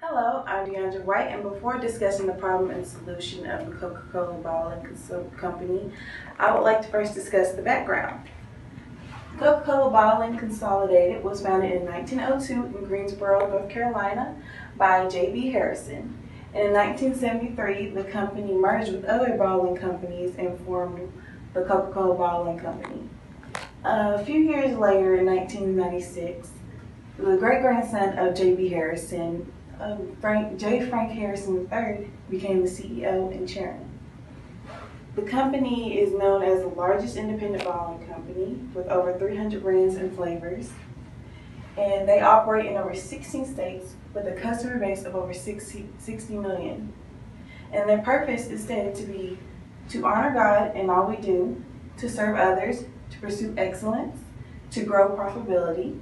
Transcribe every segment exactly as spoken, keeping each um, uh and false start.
Hello, I'm Deandra White, and before discussing the problem and solution of the Coca-Cola Bottling Company, I would like to first discuss the background. Coca-Cola Bottling Consolidated was founded in nineteen oh two in Greensboro, North Carolina by J B Harrison. And in nineteen seventy-three, the company merged with other bottling companies and formed the Coca-Cola Bottling Company. A few years later, in nineteen ninety-six, the great-grandson of J B Harrison, uh, Frank, J. Frank Harrison the third, became the C E O and chairman. The company is known as the largest independent bottling company with over three hundred brands and flavors, and they operate in over sixteen states with a customer base of over sixty million. And their purpose is stated to be to honor God in all we do, to serve others, to pursue excellence, to grow profitability.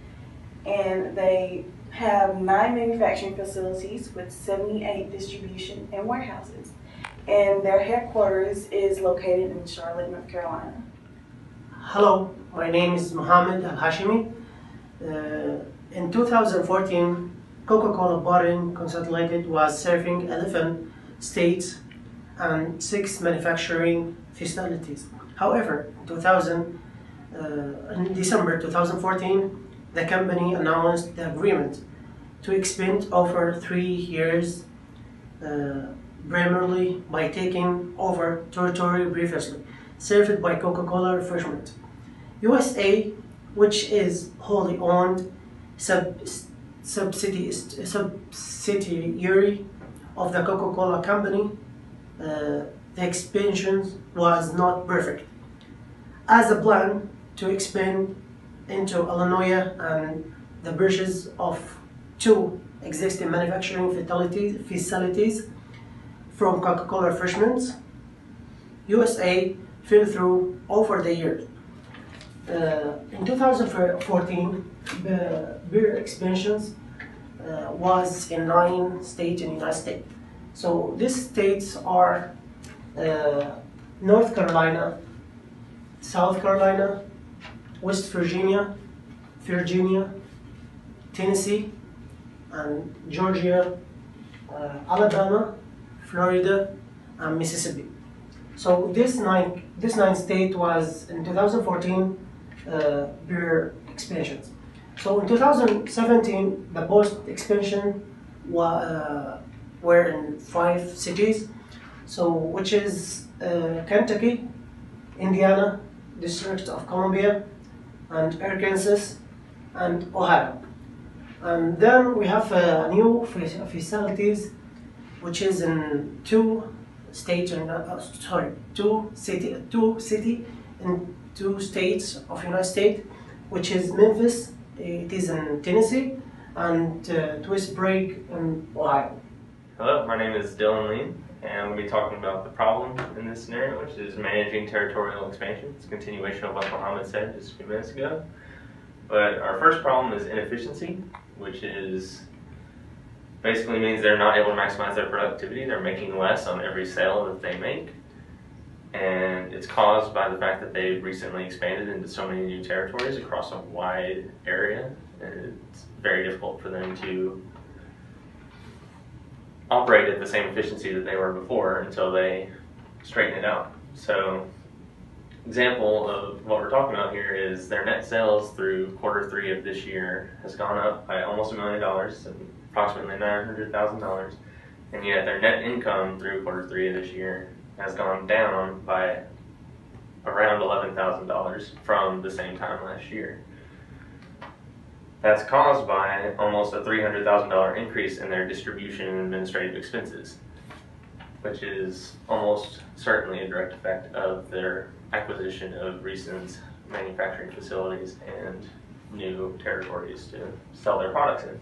And they have nine manufacturing facilities with seventy-eight distribution and warehouses. And their headquarters is located in Charlotte, North Carolina. Hello, my name is Mohammed Al-Hashimi. Uh, in two thousand fourteen, Coca-Cola Bottling Consolidated was serving eleven states and six manufacturing facilities. However, in, two thousand, uh, in December two thousand fourteen, the company announced the agreement to expand over three years, uh, primarily by taking over territory previously served by Coca-Cola Refreshment U S A, which is wholly owned sub subsidiary subsidiary of the Coca-Cola Company. Uh, the expansion was not perfect, as a plan to expand into Illinois and the bridges of two existing manufacturing facilities, facilities from Coca-Cola Refreshments U S A fell through over the years. Uh, in two thousand fourteen, the beer expansions uh, was in nine states in the United States. So these states are uh, North Carolina, South Carolina, West Virginia, Virginia, Tennessee, and Georgia, uh, Alabama, Florida, and Mississippi. So this nine this nine state was in two thousand fourteen uh, beer expansions. So in two thousand seventeen, the post expansion wa uh, were in five cities. So which is uh, Kentucky, Indiana, District of Columbia, and Arkansas, and Ohio. And then we have uh, new facilities, which is in two states, uh, sorry, two city, two city in two states of United States, which is Memphis, it is in Tennessee, and uh, Twist Break in Ohio. Hello, my name is Dylan Lean, and I'm going to be talking about the problem in this scenario, which is managing territorial expansion. It's a continuation of what Mohammed said just a few minutes ago. But our first problem is inefficiency, which is basically means they're not able to maximize their productivity. They're making less on every sale that they make. And it's caused by the fact that they've recently expanded into so many new territories across a wide area. And it's very difficult for them to operate at the same efficiency that they were before until they straighten it out. So, example of what we're talking about here is their net sales through quarter three of this year has gone up by almost a million dollars, and approximately nine hundred thousand dollars, and yet their net income through quarter three of this year has gone down by around eleven thousand dollars from the same time last year. That's caused by almost a three hundred thousand dollar increase in their distribution and administrative expenses, which is almost certainly a direct effect of their acquisition of recent manufacturing facilities and new territories to sell their products in.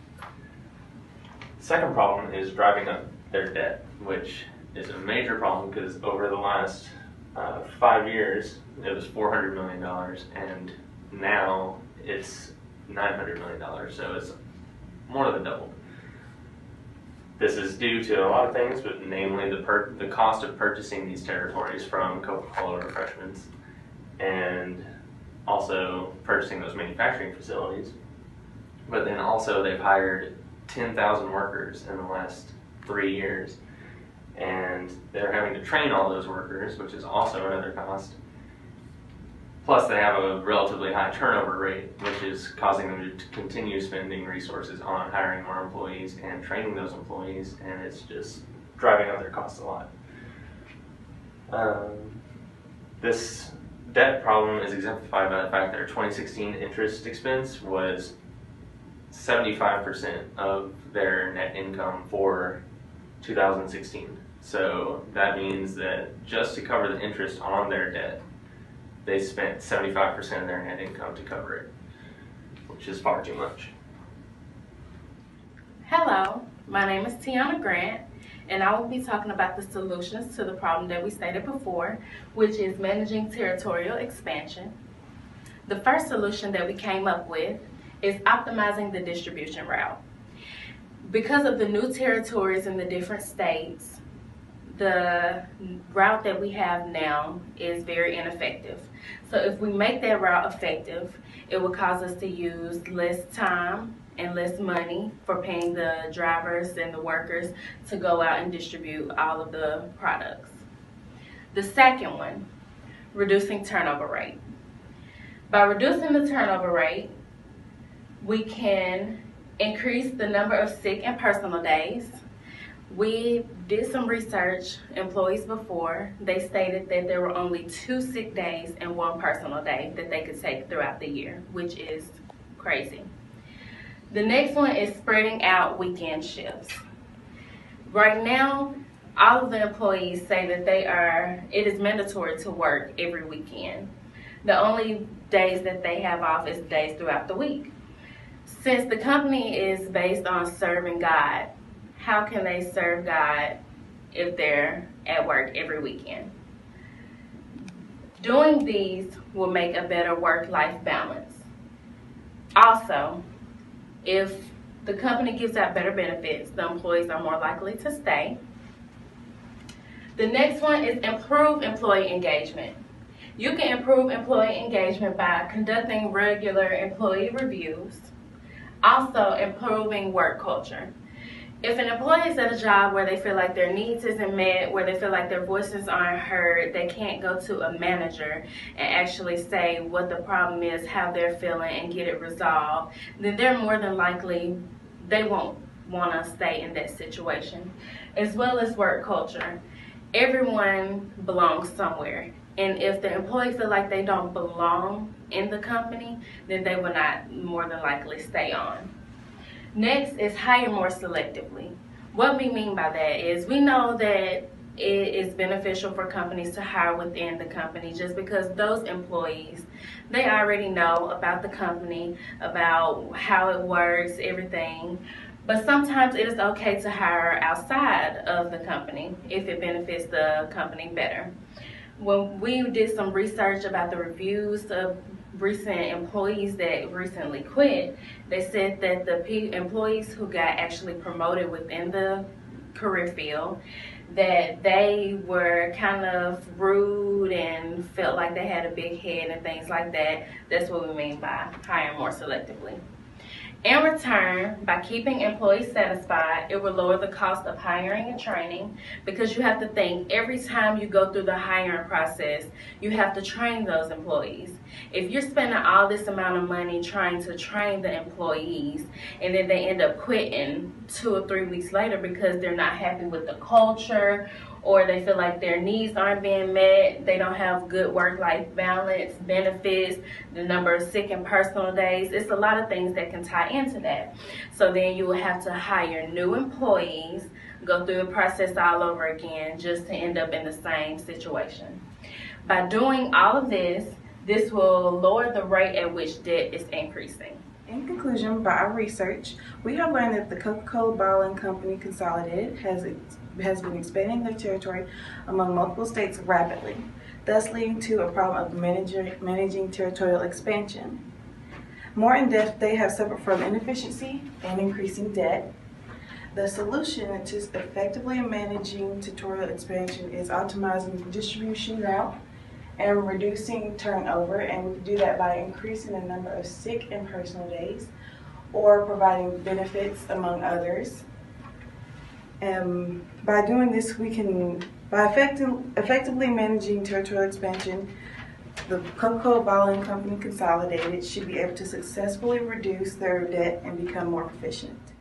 The second problem is driving up their debt, which is a major problem because over the last uh, five years it was four hundred million dollars, and now it's nine hundred million dollars, so it's more than doubled. This is due to a lot of things, but namely the, per the cost of purchasing these territories from Coca-Cola Refreshments, and also purchasing those manufacturing facilities. But then also they've hired ten thousand workers in the last three years. And they're having to train all those workers, which is also another cost. Plus, they have a relatively high turnover rate, which is causing them to continue spending resources on hiring more employees and training those employees, and it's just driving up their costs a lot. Um, this debt problem is exemplified by the fact that our twenty sixteen interest expense was seventy-five percent of their net income for two thousand sixteen. So that means that just to cover the interest on their debt, they spent seventy-five percent of their net income to cover it, which is far too much. Hello, my name is Tiana Grant, and I will be talking about the solutions to the problem that we stated before, which is managing territorial expansion. The first solution that we came up with is optimizing the distribution route. Because of the new territories in the different states, the route that we have now is very ineffective. So if we make that route effective, it will cause us to use less time and less money for paying the drivers and the workers to go out and distribute all of the products. The second one, reducing turnover rate. By reducing the turnover rate, we can increase the number of sick and personal days. We did some research, employees before, they stated that there were only two sick days and one personal day that they could take throughout the year, which is crazy. The next one is spreading out weekend shifts. Right now, all of the employees say that they are, it is mandatory to work every weekend. The only days that they have off is days throughout the week. Since the company is based on serving God, how can they serve God if they're at work every weekend? Doing these will make a better work-life balance. Also, if the company gives out better benefits, the employees are more likely to stay. The next one is improve employee engagement. You can improve employee engagement by conducting regular employee reviews. Also, improving work culture. If an employee is at a job where they feel like their needs isn't met, where they feel like their voices aren't heard, they can't go to a manager and actually say what the problem is, how they're feeling, and get it resolved, then they're more than likely, they won't want to stay in that situation. As well as work culture. Everyone belongs somewhere. And if the employee feel like they don't belong in the company, then they will not more than likely stay on. Next is hire more selectively. What we mean by that is we know that it is beneficial for companies to hire within the company just because those employees, they already know about the company, about how it works, everything. But sometimes it is okay to hire outside of the company if it benefits the company better. When we did some research about the reviews of recent employees that recently quit, they said that the p employees who got actually promoted within the career field, that they were kind of rude and felt like they had a big head and things like that. That's what we mean by hiring more selectively. In return, by keeping employees satisfied, it will lower the cost of hiring and training because you have to think every time you go through the hiring process, you have to train those employees. If you're spending all this amount of money trying to train the employees and then they end up quitting two or three weeks later because they're not happy with the culture or they feel like their needs aren't being met, they don't have good work-life balance, benefits, the number of sick and personal days. It's a lot of things that can tie into that. So then you will have to hire new employees, go through the process all over again just to end up in the same situation. By doing all of this, this will lower the rate at which debt is increasing. In conclusion, by our research, we have learned that the Coca-Cola Bottling Company Consolidated has has been expanding their territory among multiple states rapidly, thus leading to a problem of manager, managing territorial expansion. More in depth, they have suffered from inefficiency and increasing debt. The solution to effectively managing territorial expansion is optimizing the distribution route and reducing turnover, and we can do that by increasing the number of sick and personal days or providing benefits, among others. Um, by doing this, we can, by effective, effectively managing territorial expansion, the Coca-Cola Bottling Company Consolidated should be able to successfully reduce their debt and become more proficient.